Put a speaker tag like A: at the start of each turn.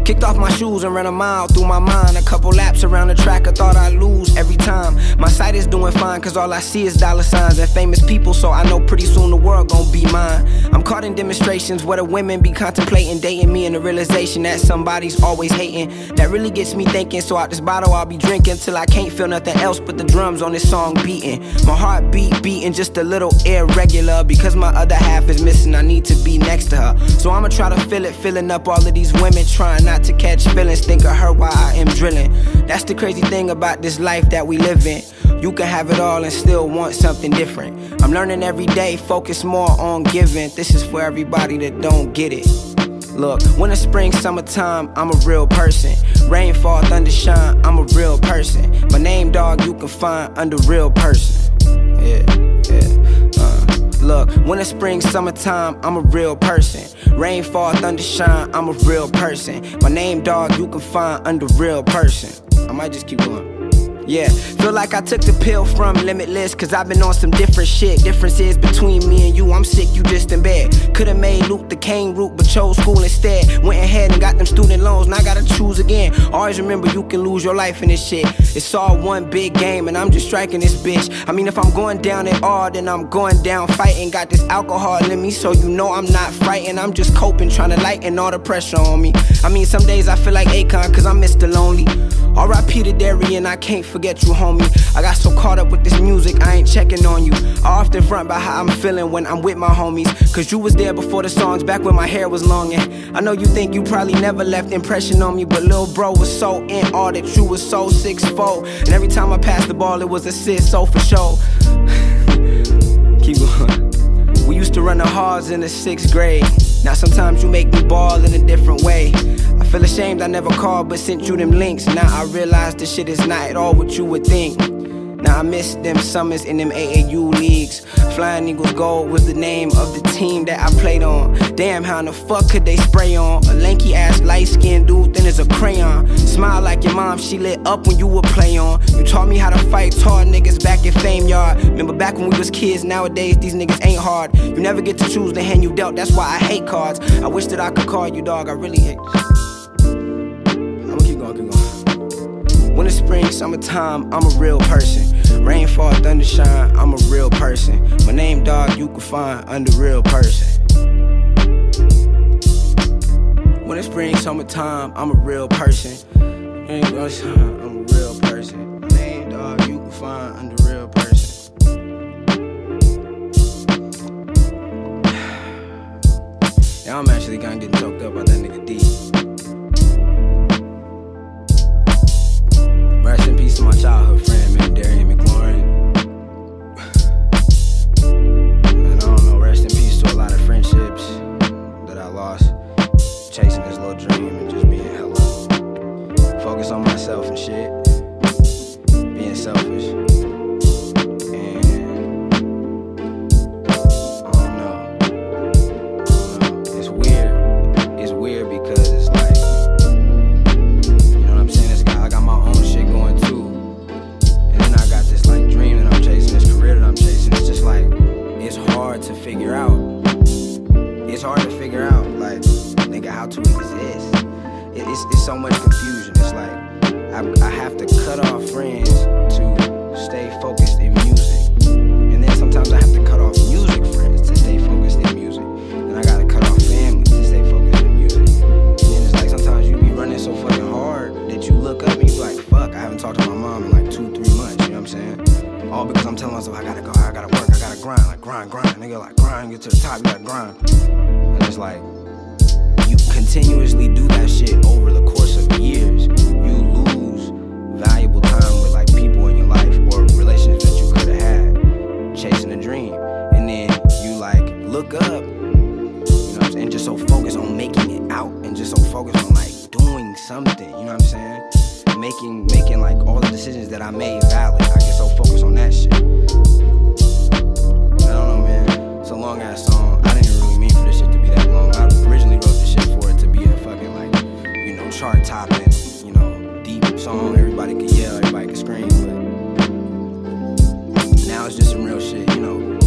A: Kicked off my shoes and ran a mile through my mind. A couple laps around the track, I thought I'd lose every time. My sight is doing fine, cause all I see is dollar signs and famous people, so I know pretty soon the world gon' be mine. I'm caught in demonstrations where the women be contemplating dating me, and the realization that somebody's always hating. That really gets me thinking, so out this bottle I'll be drinking till I can't feel nothing else but the drums on this song beating. My heartbeat beating just a little irregular, because my other half is missing, I need to be next to her. So I'ma try to feel it, filling up all of these women, trying not to catch feelings, think of her while I am drilling. That's the crazy thing about this life that we live in. You can have it all and still want something different. I'm learning every day, focus more on giving. This is for everybody that don't get it. Look, winter, spring, summertime, I'm a real person. Rainfall, thunder, shine, I'm a real person. My name, dog, you can find under real person. Look, winter, spring, summertime, I'm a real person. Rainfall, thunder, shine, I'm a real person. My name, dog, you can find under real person. I might just keep going. Yeah, feel like I took the pill from Limitless, cause I've been on some different shit. Differences between me and you, I'm sick, you just in bed. Could've made Luke the Kane route, but chose school instead. Went ahead and got them student loans, now I gotta choose again. Always remember you can lose your life in this shit. It's all one big game and I'm just striking this bitch. I mean, if I'm going down at all, then I'm going down fighting. Got this alcohol in me, so you know I'm not frightened. I'm just coping, trying to lighten all the pressure on me. I mean, some days I feel like Akon, cause I'm Mr. Lonely. R.I.P. to Darian, I can't forget you, homie. I got so caught up with this music, I ain't checking on you. I often front about how I'm feeling when I'm with my homies, cause you was there before the songs, back when my hair was long. And I know you think you probably never left impression on me, but lil' bro was so in awe that you was so 6'4". And every time I passed the ball, it was assist, so for sure. Keep going. We used to run the halls in the 6th grade. Now sometimes you make me ball in a different way. I feel ashamed I never called but sent you them links. Now I realize this shit is not at all what you would think. Now I miss them summers in them AAU leagues. Flying Eagles Gold was the name of the team that I played on. Damn, how in the fuck could they spray on a lanky ass light-skinned dude thin as a crayon? Smile like your mom, she lit up when you would play on. You taught me how to fight tall niggas back in Fame Yard. Remember back when we was kids, nowadays these niggas ain't hard. You never get to choose the hand you dealt, that's why I hate cards. I wish that I could call you, dog, I really hate this. I'ma keep going, keep going. Winter, spring, summertime, I'm a real person. Rainfall, thunder, shine, I'm a real person. My name, dog, you can find under real person. Winter, spring, summertime, I'm a real person. I'm a real person. My name, dog, you can find under real person. Yeah, I'm actually kinda getting choked up by that nigga D. Rest in peace to my childhood friend, man, Darian McLaurin. And I don't know, rest in peace to a lot of friendships that I lost, chasing this little dream and just being hella focused on myself and shit, being selfish. And I don't know. It's weird. It's weird because it's like, you know what I'm saying? I got my own shit going too. And then I got this like dream that I'm chasing, this career that I'm chasing. It's just like, it's hard to figure out. It's hard to figure out, like, nigga, how to exist. It's so much confusion. It's like, I have to cut off friends to stay focused in music. And then sometimes I have to cut off music friends to stay focused in music. And I gotta cut off family to stay focused in music. And then it's like sometimes you be running so fucking hard that you look up and you be like, fuck, I haven't talked to my mom in like 2-3 months, you know what I'm saying? All because I'm telling myself I gotta go, I gotta work, I gotta grind, like grind, nigga, like grind, get to the top, you gotta grind. And it's like, you continuously do that shit over the course of years. You lose valuable time with like people in your life or relationships that you could have had chasing a dream. And then you like look up, you know what I'm saying, just so focused on making it out and just so focused on like doing something, you know what I'm saying? Making like all the decisions that I made valid. I get so focused on that shit. I don't know, man. It's a long ass song. I didn't really mean for this shit to be that long. I originally wrote this shit for it to be a fucking like, you know, chart topping, you know, deep song. Everybody can yell, everybody can scream, but now it's just some real shit, you know.